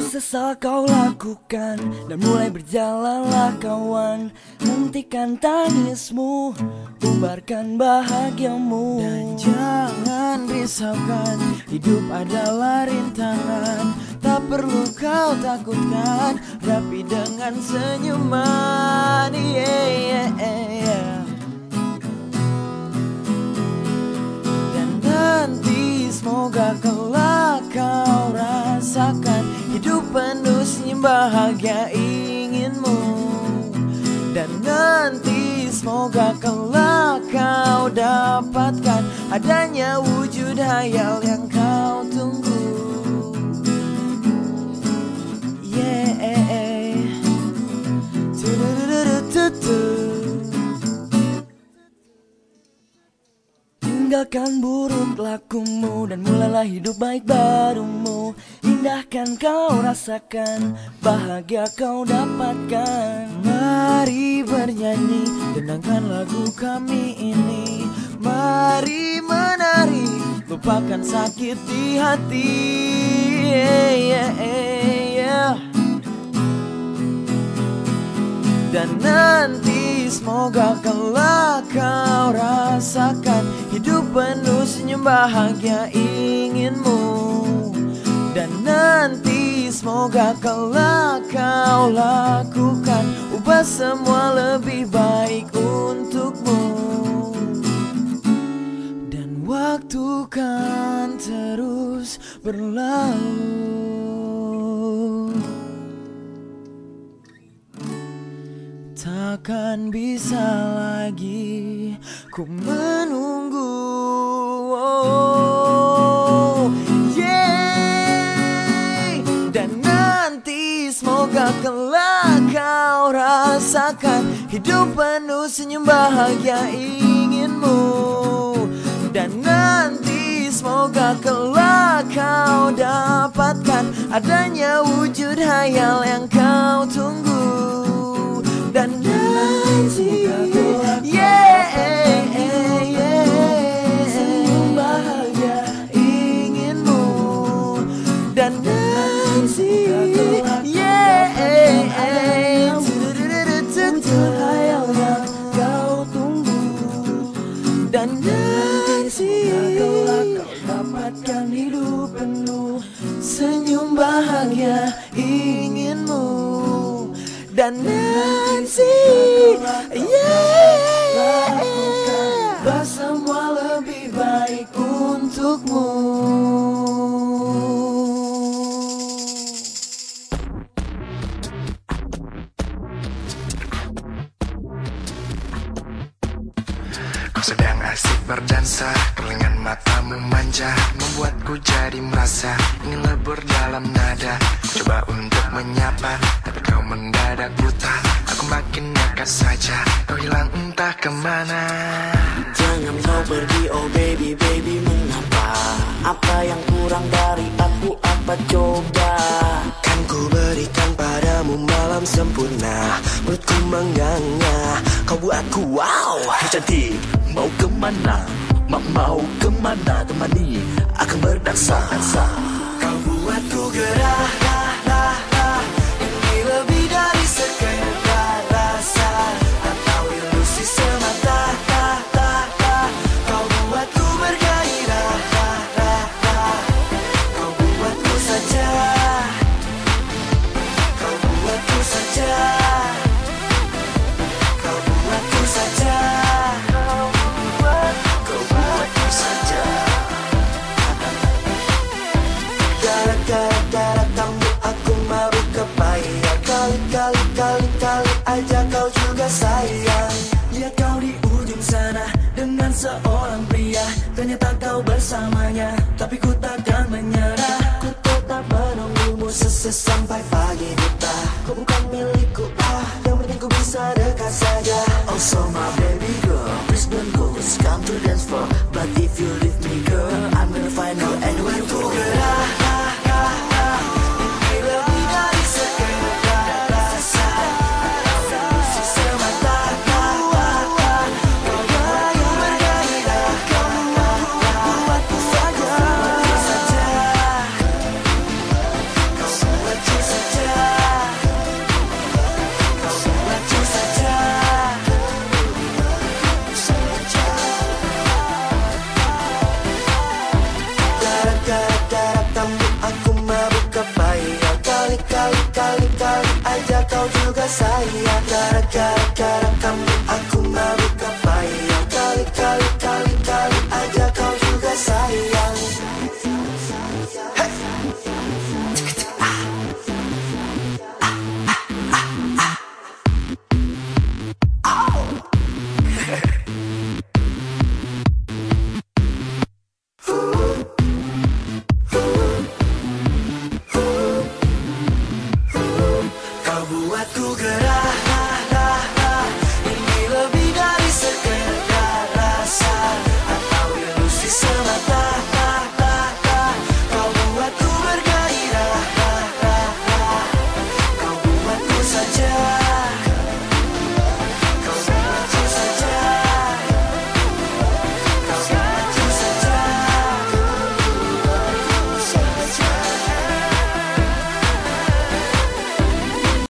sesal kau lakukan dan mulai berjalanlah kawan. Hentikan tangismu, umbarkan bahagiamu. Dan jangan risaukan, hidup adalah rintangan. Tak perlu kau takutkan, hadapi dengan senyuman. Dan nanti semoga kelak kau rasakan hidup penuh senyum bahagia inginmu. Dan nanti semoga kelak kau dapatkan adanya wujud hayal yang kau tunggu. Tinggalkan buruk lakumu dan mulailah hidup baik barumu. Indahkan kau rasakan, bahagia kau dapatkan. Mari bernyanyi, denangkan lagu kami ini. Mari menari, lupakan sakit di hati. Dan nanti semoga kelak kau rasakan hidup penuh senyum bahagia inginmu. Dan nanti semoga kelak kau lakukan, ubah semua lebih baik untukmu. Dan waktu kan terus berlalu, takkan bisa lagi ku menunggu. Dan nanti semoga kelak kau rasakan hidup penuh senyum bahagia inginmu. Dan nanti semoga kelak kau dapatkan adanya wujud hayal yang kau tunggu. Dan nanti senyum bahagia inginmu. Dan nanti wujud hayal yang kau tunggu. Dan nanti kelak kau dapatkan hidup penuh senyum bahagia inginmu. Dan nanti ubah semua lebih baik untukmu. Kau sedang asik berdansa, kerlingan matamu manja, membuatku jadi merasa ingin lebur dalam nada. Ku coba untuk menyapa, tapi kau mendadak buta. Aku makin nekat saja, kau hilang entah kemana. Jangan kau pergi, oh baby, baby, mengapa? Apa yang kurang dari aku, apa coba? Kan ku berikan padamu malam sempurna, mulutku menganga, kau buatku wow. Hey cantik, mau kemana? Mau kemana? Temani, akan berdansa. Kau buatku gerah, ini lebih dari sekedar rasa atau ilusi semata. Kau buatku bergairah, kau buatku saja, kau buatku saja, kau buatku saja, kau buatku saja. Gara-gara kamu aku mabuk kepayang. Kali aja kau juga sayang. Lihat kau di ujung sana dengan seorang pria. Ternyata kau bersamanya, tapi ku takkan menyerah. Ku tetap menunggumu Sampai pagi buta. Kau bukan milikku, yang penting ku bisa dekat saja. Oh so my baby girl, please don't go, just come to dance floor. But if you leave me girl, I'm gonna find you anywhere you go. Ini lebih dari sekedar rasa atau ilusi semata. Kau buatku bergairah, kau buatku saja, kau buatku suka saya gara-gara